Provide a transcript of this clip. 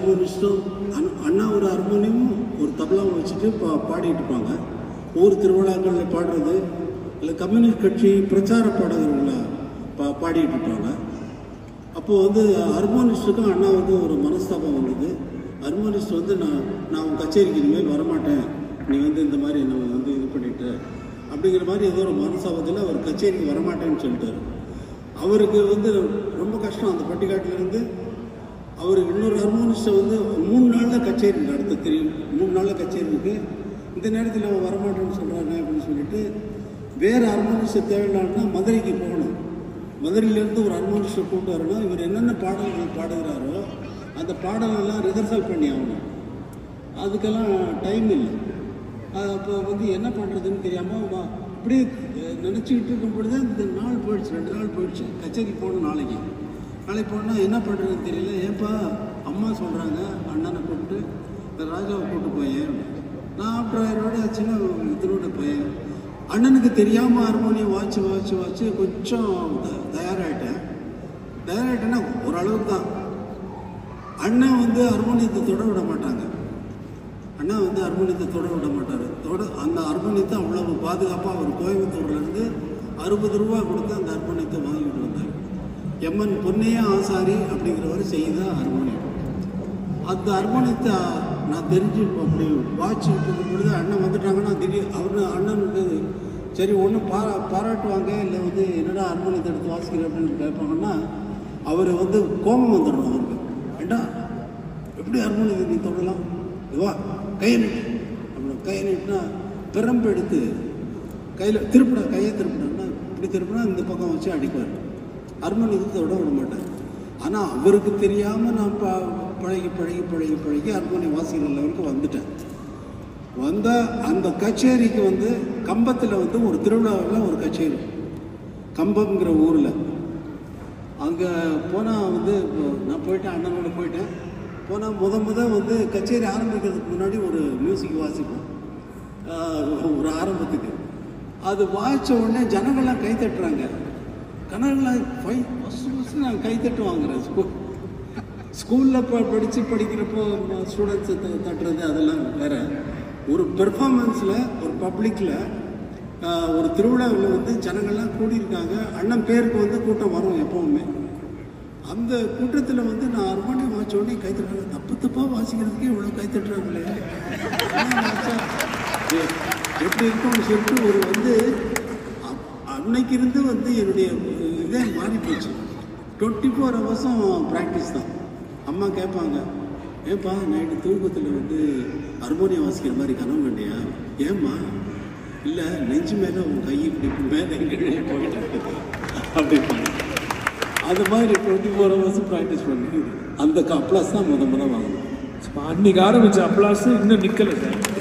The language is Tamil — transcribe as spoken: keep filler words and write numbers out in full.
ஹார்மோனிஸ்ட்டும் அண் அண்ணா ஒரு ஹார்மோனியமும் ஒரு தபலாவும் வச்சுட்டு பா பாடிட்டு இருப்பாங்க. ஒவ்வொரு திருவிழாக்களில் பாடுறது, இல்லை கம்யூனிஸ்ட் கட்சி பிரச்சார பாடகர்களை பா பாடிட்டு இருப்பாங்க. அப்போது வந்து ஹார்மோனிஸ்ட்டுக்கும் அண்ணா வந்து ஒரு மனஸ்தாபம் வந்தது. ஹார்மோனிஸ்ட் வந்து நான் நான் உன் கச்சேரிக்கு இனிமேல் வரமாட்டேன், நீ வந்து இந்த மாதிரி என்னை வந்து இது பண்ணிட்டு அப்படிங்கிற மாதிரி ஏதோ ஒரு மனஸ்தாபத்தில் அவர் கச்சேரிக்கு வரமாட்டேன்னு சொல்லிட்டார். அவருக்கு வந்து ரொம்ப கஷ்டம். அந்த பட்டிக்காட்டிலேருந்து அவருக்கு இன்னொரு ஹார்மோனிஸ்ட்டை வந்து மூணு நாளில் கச்சேரி நடத்த தெரியும். மூணு நாளில் கச்சேரி இருக்குது, இந்த நேரத்தில் அவன் வரமாட்டேன்னு சொல்கிறாங்க அப்படின்னு சொல்லிட்டு வேறு ஹார்மோனிஸ்ட்டை தேவையில்லான்னா மதுரைக்கு போகணும். மதுரையிலேருந்து ஒரு ஹார்மோனிஸ்ட்டை கூப்பிட்டு வரணும். இவர் என்னென்ன பாடல்கள் பாடுகிறாரோ அந்த பாடலெல்லாம் ரிஹர்சல் பண்ணி ஆகணும். அதுக்கெல்லாம் டைம் இல்லை. அப்போ வந்து என்ன பண்ணுறதுன்னு தெரியாமல் அப்படியே நினச்சிக்கிட்டு இருக்கும் பொழுது இந்த நாள் போயிடுச்சு, ரெண்டு நாள் போயிடுச்சு. கச்சேரி போகணும் நாளைக்கு. நாளைக்கு போனால் என்ன பண்ணுறதுன்னு தெரியல. ஏப்பா அம்மா சொல்கிறாங்க அண்ணனை கூப்பிட்டு இந்த ராஜாவை கூப்பிட்டு போயேன். நான் ஆப்டரோட சின்ன இதனோட போயேன். அண்ணனுக்கு தெரியாமல் ஹார்மோனியம் வாட்சி வாட்சி வாட்சி கொஞ்சம் தயாராகிட்டேன். தயாராகிட்டேன்னா ஓரளவுக்கு தான். அண்ணன் வந்து ஹார்மோனியத்தை தொட விட மாட்டாங்க. அண்ணா வந்து ஹார்மோனியத்தை தொட விட மாட்டார். தொட அந்த ஹார்மோனியத்தை அவ்வளவு பாதுகாப்பாக அவர் கோயம்புத்தூர்லேருந்து அறுபது ரூபா கொடுத்து அந்த ஹார்மோனியத்தை வாங்கிட்டு வந்தார். எம்என் பொன்னையா ஆசாரி அப்படிங்கிறவர் செய்த ஹார்மோனியம். அந்த ஹார்மோனியத்தை நான் தெரிஞ்சு அப்படி வாட்சிக்கிட்டு இருக்கும் பொழுது அண்ணன் வந்துட்டாங்கன்னா திடீர் அவர் அண்ணனுக்கு சரி ஒன்று பாரா பாராட்டுவாங்க இல்லை வந்து என்னடா ஹார்மோனியத்தை எடுத்து வாசிக்கிற அப்படின்னு கேட்பாங்கன்னா அவர் வந்து கோபம் வந்துடணும். அவருக்கு ஏண்டா எப்படி ஹார்மோனியத்தை நீ தொடலாம், இதுவா கையை நீட்டு அப்படி கையை நீட்டுனா பெரம்பு எடுத்து கையில் திருப்பினா கையை திருப்பினா இப்படி திருப்பினா இந்த பக்கம் வச்சு அடிப்பார். ஹார்மோனியத்தை தொட விட மாட்டார். ஆனால் அவருக்கு தெரியாமல் நான் ப பழகி பழகி பழகி பழகி ஹார்மோனியம் வாசிக்கிற லெவலுக்கு வந்துட்டேன். வந்தால் அந்த கச்சேரிக்கு வந்து கம்பத்தில் வந்து ஒரு திருவிழாவில் ஒரு கச்சேரி, கம்பம்ங்கிற ஊரில். அங்கே போனால் வந்து நான் போயிட்டேன், அண்ணனோட போயிட்டேன். போனால் முத முத வந்து கச்சேரி ஆரம்பிக்கிறதுக்கு முன்னாடி ஒரு மியூசிக் வாசிப்போம் ஒரு ஆரம்பத்துக்கு. அது வாய்ச்ச உடனே ஜனங்கள்லாம் கை தட்டுறாங்க. கனகெல்லாம் ஃபை ஃபஸ்ட்டு ஃபஸ்ட்டு நான் கைத்தட்டு வாங்குறேன். ஸ்கூல் ஸ்கூலில் ப படித்து படிக்கிறப்போ ஸ்டூடெண்ட்ஸை த தட்டுறது அதெல்லாம் வேறு. ஒரு பெர்ஃபார்மன்ஸில் ஒரு பப்ளிக்கில் ஒரு திருவிழாவில் வந்து ஜனங்கள்லாம் கூடியிருக்காங்க. அண்ணன் பேருக்கு வந்து கூட்டம் வரும் எப்போவுமே. அந்த கூட்டத்தில் வந்து நான் ஹார்மோனியம் வாய்ச்ச உடனே கைத்தட்டுறாங்க. தப்பு தப்பாக வாசிக்கிறதுக்கே இவ்வளோ கைத்தட்டுறாங்களே எப்படி இருக்கும்னு சொல்லிட்டு ஒரு வந்து அன்னைக்கு இருந்து வந்து என்னுடைய இதே மாறி போச்சு. டுவெண்ட்டி ஃபோர் ஹவர்ஸும் ப்ராக்டிஸ் தான். அம்மா கேட்பாங்க, ஏன்பா நைட்டு தூக்கத்தில் வந்து ஹார்மோனியம் வாசிக்கிற மாதிரி கனவு வேண்டியா? ஏம்மா? இல்லை நெஞ்சு மேலே உன் கை இப்படி மேலே எங்கே போயிட்டு இருக்குது அப்படிப்பாங்க. அது மாதிரி டுவெண்ட்டி ஃபோர் ஹவர்ஸும் ப்ராக்டிஸ் பண்ணி அந்த அப்ளாஸ் தான் முத முத வாங்கணும். அன்னைக்கு ஆரம்பித்த அப்ளாஸ் இன்னும் நிற்கலை சார்.